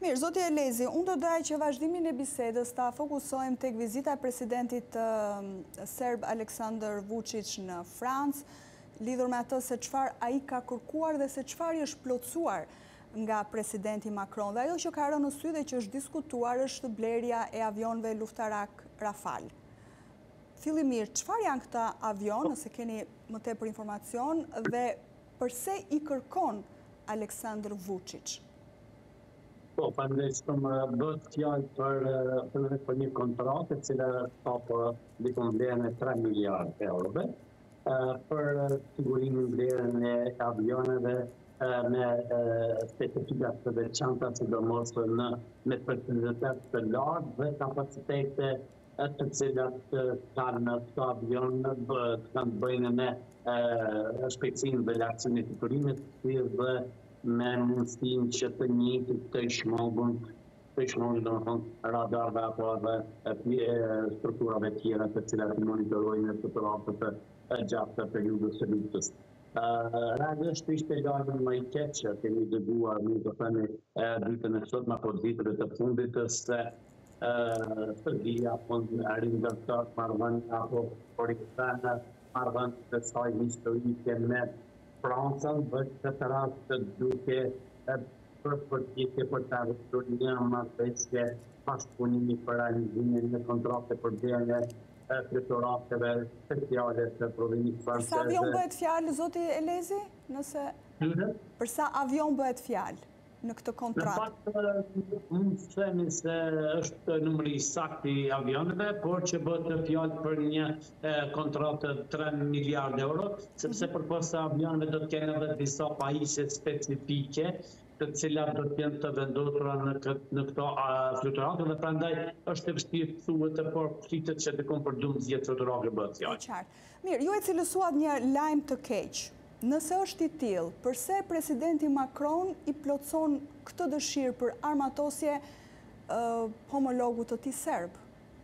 Mirë, zoti Elezi, unë do doja që vazhdimin e bisedës ta fokusojmë tek vizita e presidentit serb Aleksandar Vučić në Francë, lidhur me atë se çfarë ai ka kërkuar dhe se çfarë është plotësuar nga presidenti Macron. Dhe ajo që ka rënë në sy dhe që është diskutuar është blerja e avionëve luftarak Rafale. Fillimisht, çfarë janë këta avion, nëse keni më tepër informacion, dhe përse i kërkon Aleksandar Vučić? Po, përndeshëm bëhet fjalë për një kontratë e cila ka dikon vlerën e 3 miliardë eurove për sigurimin vlerën e avioneve me specifikat të veçanta, sidomos me përcjellitet të lartë dhe kapacitete të cilat kanë këto avionë kanë bëjnë me shpejtësinë dhe lartësinë e fiturimit dhe me mundësinë që të njëjtit të shmogun domethënë radarëve apo edhe strukturave tjera të cilat monitorojnë fluturatët gjatë të periudhës së luftës. Realisht ishte lajmi më i keq që kemi dëgjuar, nuk do themi ditën e sotme apo ditëve të fundit se Serbia apo rinjallëtar marrëdhënie apo Pakistani marrëdhënie të saj historike me Francën, dhe këtë rast duke përpjekje për të arritur një marrëveshje bashkëpunimi për realizimin e kontrakte për blerjen e fliturateve speciale të provincës franceze. Për sa avion bëhet fjalë, zoti Elezi? Për sa avion bëhet fjalë në këtë kontratë? Në fakt, mund të themi se është numri sakt i avionëve, por që bëhet fjalë për një kontratë 3 miliardë euro, sepse përpas avionëve do të kenë edhe disa pajisje specifike, të cilat do të jenë të vendosura në këto fluturate, dhe prandaj është e vështirë të thuhet por pritet që të për 12 fluturate bëhet fjalë. Qartë. Mirë, ju e cilësuat një lajm të keq. Nëse është i tillë, përse presidenti Macron i plotson këtë dëshirë për armatosje homologut të tij serb?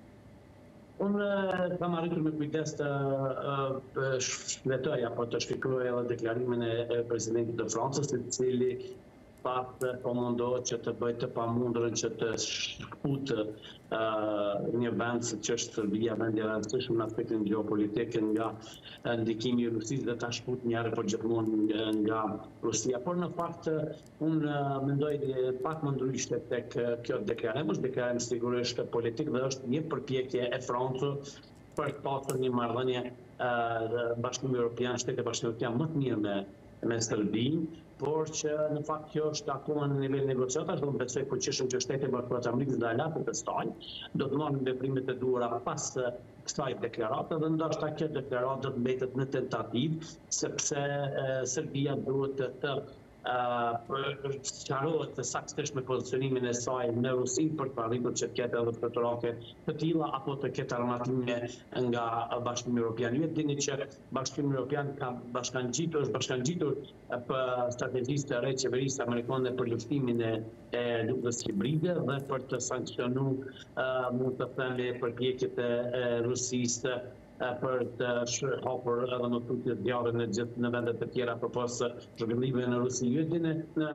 Unë kam arritur me kujdes të shfletoj apo të shpjegoj edhe deklarimin e presidentit të Francës, i cili po mundohet që të bëjë të pamundurën që të shkputë një vend si që është Serbia, vendi i rëndësishëm në aspektin geopolitik nga ndikimi i Rusisë, dhe ta shkputë një herë për gjithmonë nga Rusia. Por në fakt unë mendoj pak më ndryshe tek kjo deklarim. Është deklarim sigurisht politik dhe është një përpjekje e Francës për të pasur një marrëdhënie Bashkimi Evropian, Shtetet e Bashkuara janë më të mirë me Serbinë, por që në fakt kjo është akoma në nivel negociatash, do të besoj fuqishëm që Shtetet e Bashkuara të Amerikës dhe aleatët e saj do të marrin veprimet e duhura pas kësaj deklarate, dhe ndoshta kjo deklaratë do të mbetet në tentativë, sepse Serbia duhet të sqarohet të saktësisht me pozicionimin e saj në Rusi për të arritur që të ketë edhe fluturate të tilla apo të ketë armatime nga Bashkimi Evropian. Ju e dini që Bashkimi Evropian ka bashkangjitur për strategjisë të re qeverisë amerikane për luftimin e luftës hibride dhe për të sankcionuar mund të themi përpjekjet e Rusisë për të hapur edhe në tutje zjarre në vendet e tjera përpas zhvillimeve në Rusi.